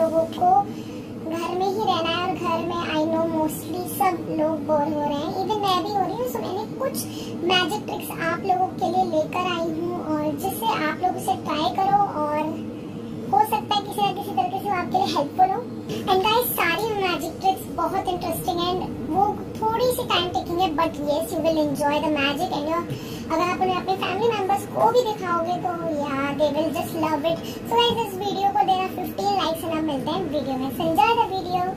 लोगों को घर में ही रहना है और घर में आई नो मोस्टली सब लोग बोर हो रहे हैं, इवन मैं भी हो रही हूँ। सो मैंने कुछ मैजिक ट्रिक्स आप लोगों के लिए लेकर आई हूँ और जिससे आप लोग उसे ट्राई करो और हो सकता है किसी न किसी तरीके से वो आपके लिए हेल्पफुल हो। एंड गाइस, सारी मैजिक ट्रिक्स बहुत इंटरेस्टिंग एंड वो थोड़ी सी टाइम टेकिंग है, but yes you will enjoy the magic and अगर आप उन्हें अपने फैमिली मेंबर्स को भी दिखाओगे तो या they will just love it. So guys, इस वीडियो को देना 15 लाइक्स एंड अब मिलते हैं वीडियो में। So enjoy the video.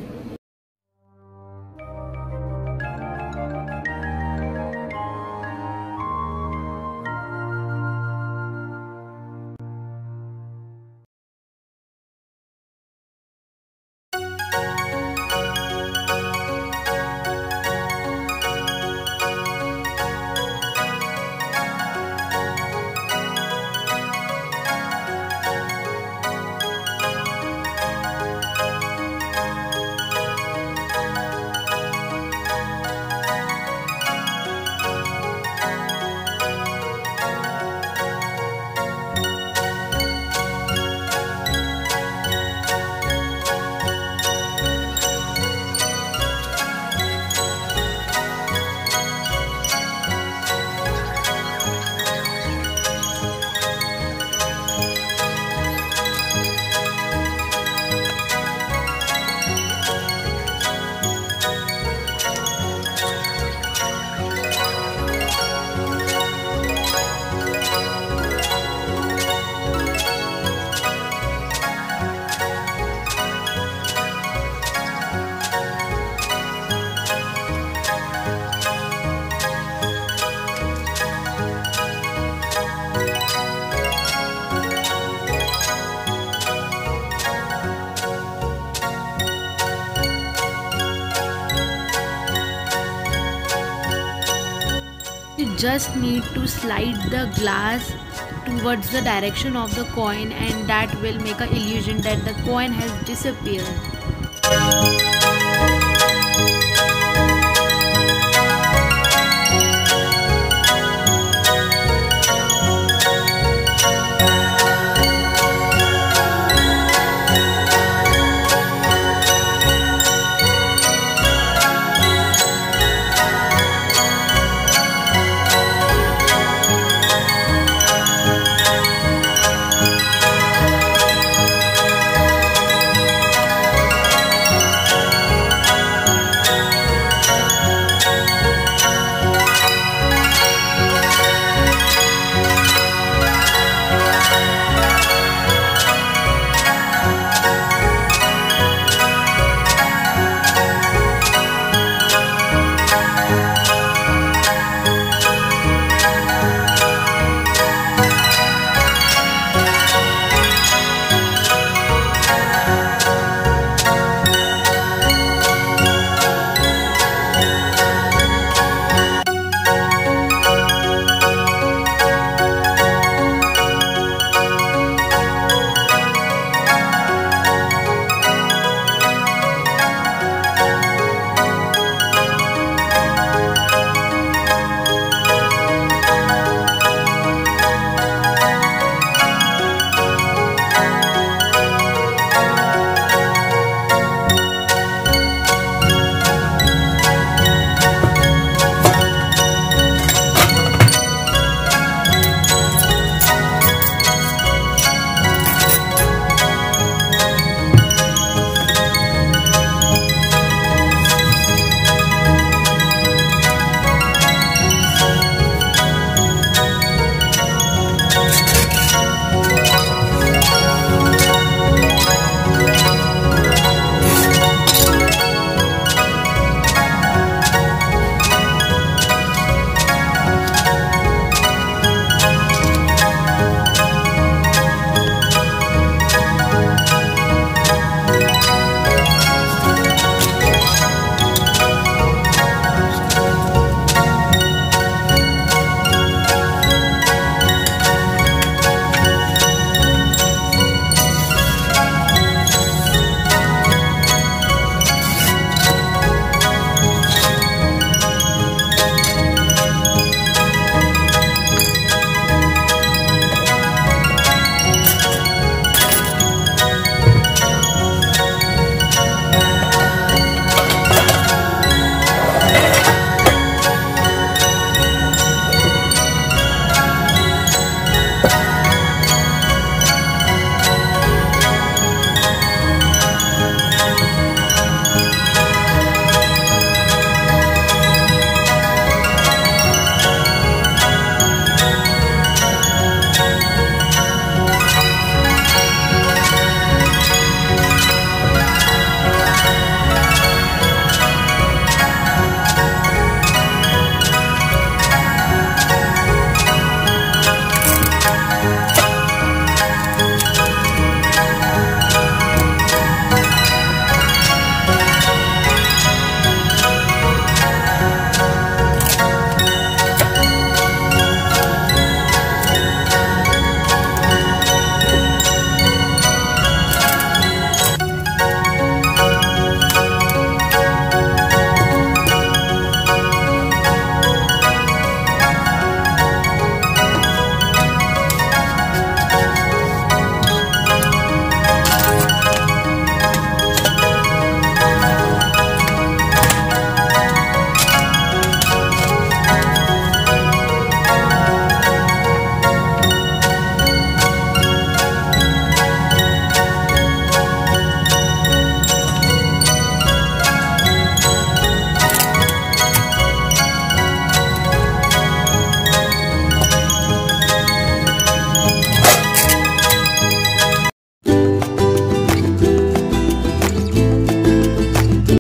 You just need to slide the glass towards the direction of the coin and that will make an illusion that the coin has disappeared.